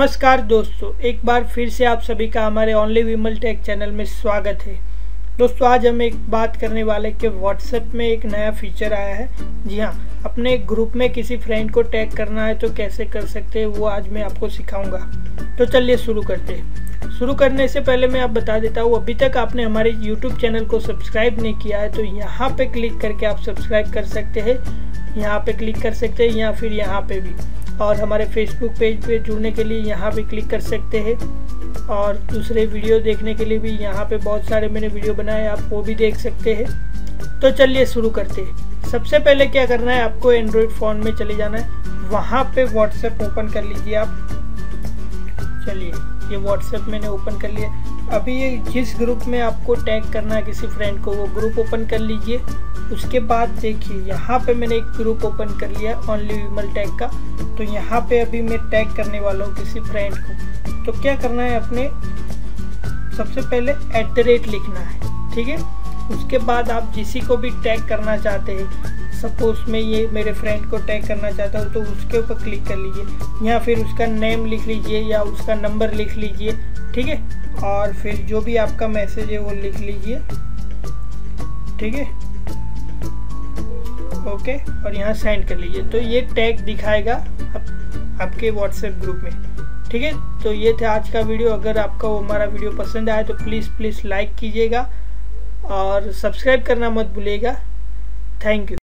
नमस्कार दोस्तों, एक बार फिर से आप सभी का हमारे ओनली विमल टेक चैनल में स्वागत है। दोस्तों, आज हम एक बात करने वाले कि व्हाट्सएप में एक नया फीचर आया है। जी हाँ, अपने ग्रुप में किसी फ्रेंड को टैग करना है तो कैसे कर सकते हैं वो आज मैं आपको सिखाऊंगा। तो चलिए शुरू करते हैं। शुरू करने से पहले मैं आप बता देता हूँ, अभी तक आपने हमारे यूट्यूब चैनल को सब्सक्राइब नहीं किया है तो यहाँ पे क्लिक करके आप सब्सक्राइब कर सकते हैं। यहाँ पे क्लिक कर सकते हैं या फिर यहाँ पे भी, और हमारे फेसबुक पेज पे जुड़ने के लिए यहाँ पे क्लिक कर सकते हैं। और दूसरे वीडियो देखने के लिए भी यहाँ पे बहुत सारे मैंने वीडियो बनाए, आप वो भी देख सकते हैं। तो चलिए शुरू करते हैं। सबसे पहले क्या करना है, आपको एंड्रॉयड फ़ोन में चले जाना है, वहाँ पे व्हाट्सएप ओपन कर लीजिए आप। चलिए, ये व्हाट्सएप मैंने ओपन कर लिया। अभी ये जिस ग्रुप में आपको टैग करना है किसी फ्रेंड को, वो ग्रुप ओपन कर लीजिए। उसके बाद देखिए, यहाँ पे मैंने एक ग्रुप ओपन कर लिया ओनली विमल टैग का। तो यहाँ पे अभी मैं टैग करने वाला हूँ किसी फ्रेंड को। तो क्या करना है, अपने सबसे पहले @ लिखना है, ठीक है। उसके बाद आप किसी को भी टैग करना चाहते हैं, सपोज मैं ये मेरे फ्रेंड को टैग करना चाहता हूँ, तो उसके ऊपर क्लिक कर लीजिए या फिर उसका नेम लिख लीजिए या उसका नंबर लिख लीजिए, ठीक है। और फिर जो भी आपका मैसेज है वो लिख लीजिए, ठीक है, ओके। और यहाँ सेंड कर लीजिए, तो ये टैग दिखाएगा आपके व्हाट्सएप ग्रुप में, ठीक है। तो ये था आज का वीडियो। अगर आपको हमारा वीडियो पसंद आए तो प्लीज़ लाइक कीजिएगा और सब्सक्राइब करना मत भूलिएगा। Thank you.